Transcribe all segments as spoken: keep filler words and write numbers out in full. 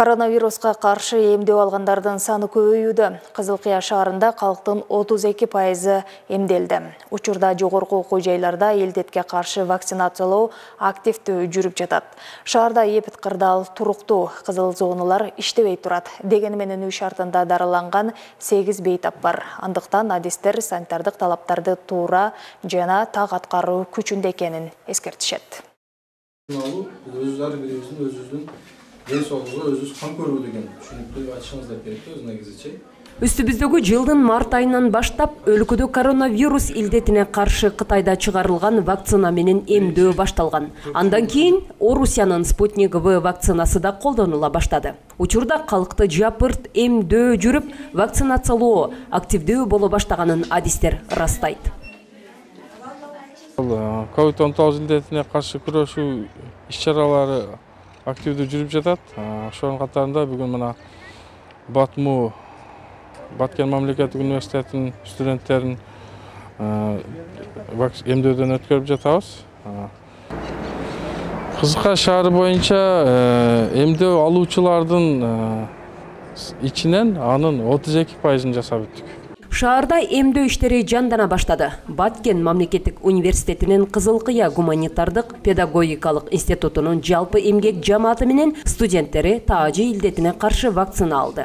Коронавируска каршы эмдөө алгандардын саны көбөйүүдө. Кызылкыя шаарында калктын отуз эки пайызы эмделди. Учурда жогорку окуу жайларда элдетке каршы вакцинациялоо активдүү жүрүп жатат. Шаарда эпид кырдаал туруктуу, кызыл зоналар иштебей турат. Дегени менен үй шартында дарыланган сегиз бейтап бар. Андыктан адистер санитардык талаптарды туура жана так аткаруу күчүндө экенин эскертишет. Өз ар бирибиздин өзүбүздүн ден соолугуга өзүбүз кам көрүү деген түшүнүктү айтышыңыздар керек да, өз негизичи. Үстүбүздөгү жылдын март айынан баштап өлкөдө коронавирус илдетине каршы Кытайда чыгарылган вакцина менен эмдөө башталган. Андан кийин Орусиянын Спутник В вакцинасы да колдонула баштады. Учурда калкты жапырт эмдөө жүрүп, вакцинациялоо активдүү боло баштаганын адистер ырастайт. ковид он тогуз илдетине каршы күрөшүү иш-чаралары активдүү жүрүп жатат. Ошонун катарында бүгүн мына Батму Баткен мамлекеттик университетинин студенттерин эмдөөдөн өткөрүп жатабыз. Кызылкая шаары боюнча эмдөө алуучулардын ичинен анын отуз эки пайызын жасап бүттүк. Шаарда эмдөө иштери жандана баштады. Баткен мамлекеттик университетинин Кызылкыя гуманитардык педагогикалык институтунун жалпы эмгек жамааты менен студенттери таажы илдетине каршы вакцина алды.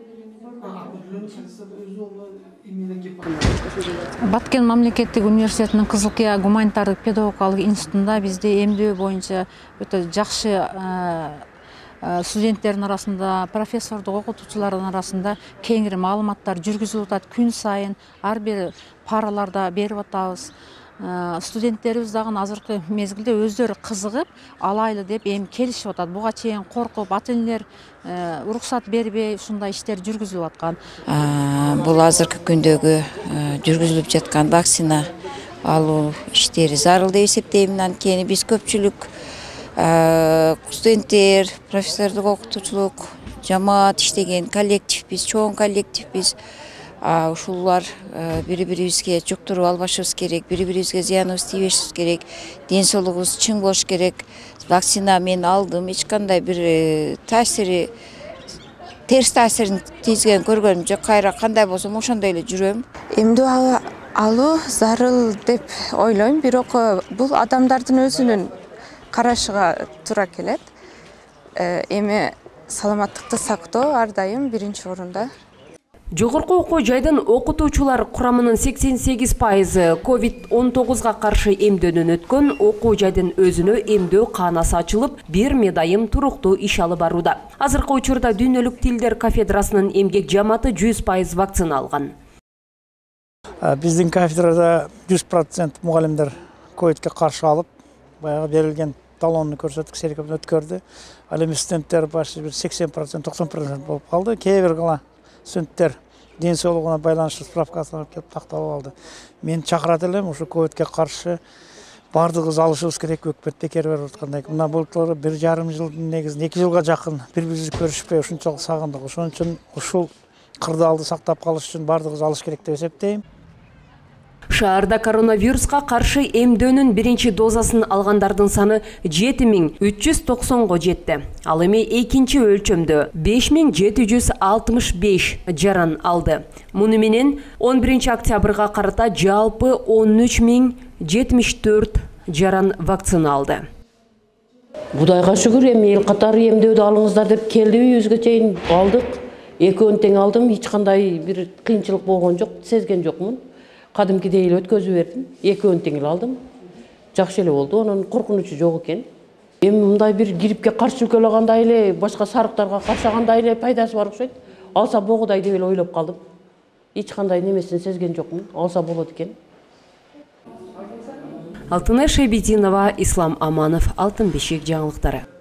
Баткен мамлекеттик университетинин Кызылкыя гуманитардык педагогикалык институтунда бизде эмдөө боюнча өтө жакшы студенттердин арасында, профессордук окутуучулардын арасында кеңири маалыматтар жүргүзүлүп атат. Күн сайын ар бир параларда берип атабыз. Студенттерибиз дагы азыркы мезгилде өздөрү кызыгып, алайлы деп эми келишип атат. Буга чейин коркуп, ата-энелер уруксат бербей ушундай иштер жүргүзүлүп аткан. Бул азыркы күндөгү жүргүзүлүп жаткан вакцина алуу иштери зарыл деп эсептейм. Анткени биз көпчүлүк студенттер, профессордук окутуучулук жамаат иштеген коллективбиз, чоң коллективбиз. Ушулар бири-бирибизге жуктуруп албашыбыз керек, бири-бирибизге зыяныбыз тийбешибиз керек, ден соолугубуз чың болуш керек. Вакцина мен алдым, эч кандай бир таасири, терс таасирин тийгизген көргөнүм жок. Кайра кандай болсом ошондой эле жүрөм. Эмдөө алуу зарыл деп ойлойм, бирок бул адамдардын өзүнүн карашыга туура келет. Эми саламаттыкты сактоо ар дайым биринчи орунда. Жогорку окуу жайдын окутуучулар курамынын сексен сегиз пайызы ковид он тогузга каршы эмдөөнөн өткөн. Окуу жайдын өзүнө эмдөө каанасы ачылып, бир медайым туруктуу иш алып барууда. Азыркы учурда Дүйнөлүк тилдер кафедрасынын эмгек жамааты жүз пайыз вакцина алган. Биздин кафедрада жүз процент мугалимдер ковидке каршы алып, баягы берилген талонну көрсөтүп серикаптан өткөрдү. Ал эми студенттер башы бир сексен процент, токсон процент болуп калды. Кээ бир гана студенттер ден соолугуна байланыштуу справкасын алып келип такталып алды. Мен чакырат элем, ушу ковидке каршы бардыгыбыз алышыбыз керек, өкмөт бекер берип аткандай. Мына былтыр бир жарым жылдын негизинде эки жылга жакын бири-бирибизди көрүшпөй ушунчалык сагындык. Ошон үчүн ушул кырдаалды сактап калыш үчүн бардыгыбыз алыш керек деп эсептейм. Шаарда коронавируска каршы эмдөөнүн биринчи дозасын алгандардын саны жети миң үч жүз токсонго жетти. Ал эми экинчи өлчөмдө беш миң жети жүз алтымыш беш жаран алды. Муну менен он биринчи октябрга карата жалпы он үч миң жетимиш төрт жаран вакцина алды. Кудайга шүгүр, эми эл катары эмдөөдү алыңыздар деп келди, үйүбүзгө чейин алдык. Экөөнү тең алдым, эч кандай бир кыйынчылык болгон жок, сезген жокмун. Кадимкидей эле өткөзүп бердим. Экөөнү тең эле алдым. Жакшы эле болду. Анын коркунучу жок экен. Эми мындай бир гриппке каршы өлкөлагандай эле, башка сарыктарга каршагандай эле пайдасы бар окшойт. Алса богудай деп эле ойлоп калдым. Эч кандай немесин сезген жокмун. Алса болот экен. Алтынай Шейбетдинова, Ислам Аманов, Алтын бешик жаңылыктары.